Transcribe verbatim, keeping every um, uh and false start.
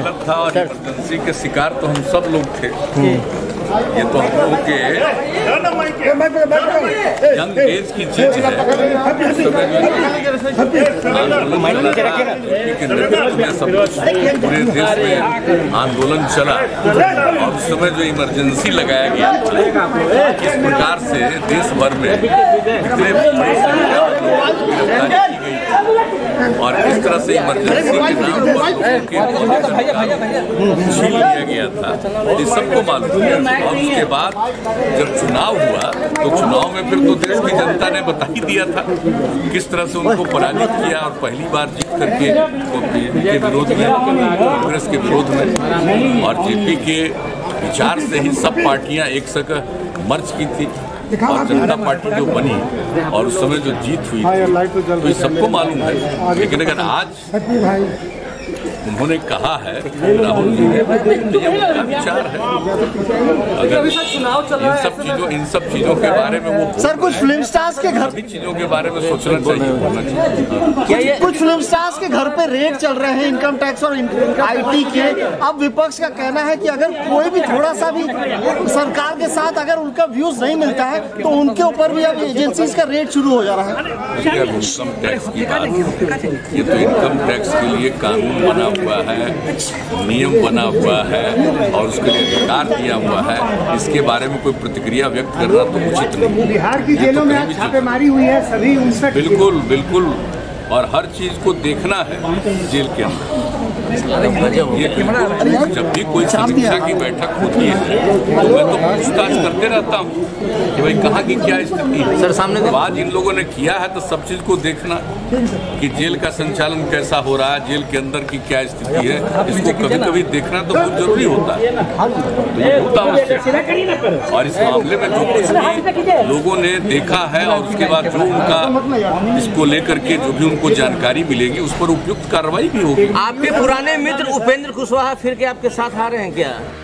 गलत था और इमरजेंसी के शिकार तो हम सब लोग थे। ये तो हम लोगों के यंग एज की चीज है। पूरे देश में आंदोलन चला और उस समय जो इमरजेंसी लगाया गया इस प्रकार से देश भर में इतने बड़ी संख्या में लोगों की गिरफ्तारी की गई और इस तरह से इमरजेंसी के नाम पर छीन लिया गया था, ये सबको मालूम है। और उसके बाद जब चुनाव हुआ तो चुनाव में फिर तो देश की जनता ने बता ही दिया था किस तरह से उनको पराजित किया और पहली बार जीत करके के विरोध में, कांग्रेस के विरोध में और जेपी के विचार से ही सब पार्टियां एक संग मर्ज की थी और जनता पार्टी जो बनी और उस समय जो जीत हुई थी तो ये सबको मालूम है। लेकिन अगर आज उन्होंने कहा है राहुल जी ने तो ये उनका विचार है। अगर इन सब चीजों इन सब चीजों के बारे में वो सर कुछ फिल्म स्टार्स के घर सभी चीजों के बारे में सोचना चाहिए, बोलना चाहिए। कुछ फिल्म स्टार्स के घर पे रेड चल रहे हैं इनकम टैक्स और आईटी के। अब विपक्ष का कहना है कि अगर कोई भी थोड़ा सा भी सरकार के साथ अगर उनका व्यूज नहीं मिलता है तो उनके ऊपर भी अब एजेंसीज का रेड शुरू हो जा रहा है। इनकम टैक्स की बात, ये तो इनकम टैक्स के लिए कानून बना हुआ है, नियम बना हुआ है और उसके लिए अधिकार दिया हुआ है। इसके बारे में कोई प्रतिक्रिया व्यक्त करना तो उचित नहीं। बिहार की जेलों में आज छापेमारी हुई है, सभी उनसठ बिल्कुल बिल्कुल और हर चीज को देखना है जेल के अंदर। ये बिल्कुल जब भी कोई समीक्षा की बैठक होती है तो मैं तो पूछताछ करते रहता हूँ कि भाई कहाँ की क्या स्थिति है। सर सामने आज इन लोगों ने किया है तो सब चीज को देखना कि जेल का संचालन कैसा हो रहा है, जेल के अंदर की क्या स्थिति है, इसको कभी कभी देखना तो बहुत जरूरी होता है। तो ये बहुत आवश्यक और इस मामले में जो कुछ भी लोगों ने देखा है और उसके बाद जो उनका इसको लेकर के जो भी उनको जानकारी मिलेगी उस पर उपयुक्त कार्रवाई भी होगी। आपके पुराने मित्र उपेंद्र कुशवाहा फिर के आपके साथ आ रहे हैं क्या?